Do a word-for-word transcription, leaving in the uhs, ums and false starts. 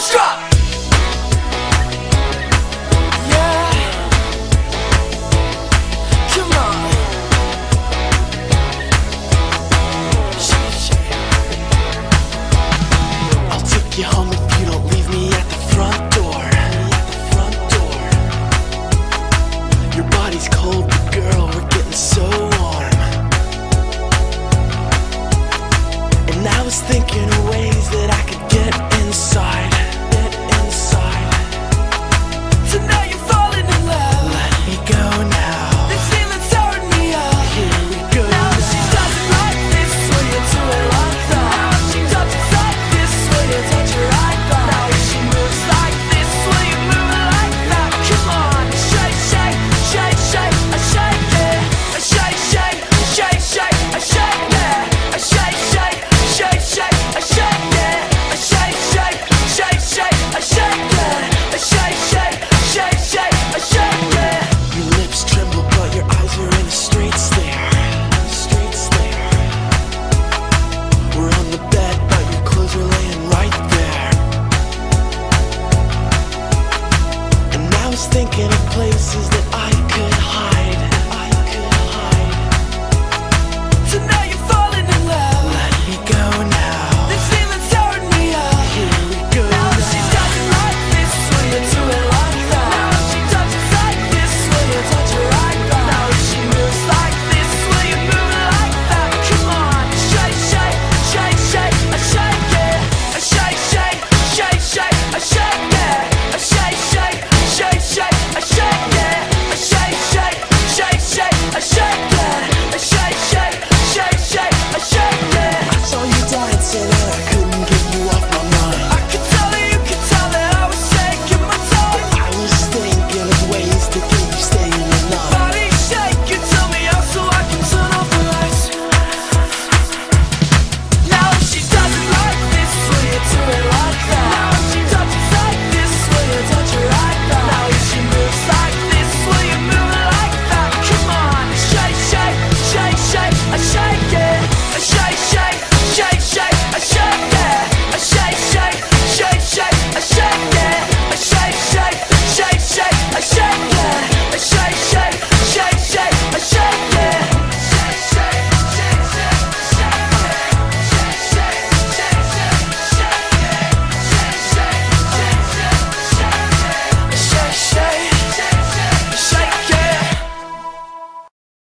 Drop! Yeah. Come on. I'll take you home if you don't leave me at the front door. At the front door. Your body's cold, but girl, we're getting so warm. And I was thinking of ways that I could get inside.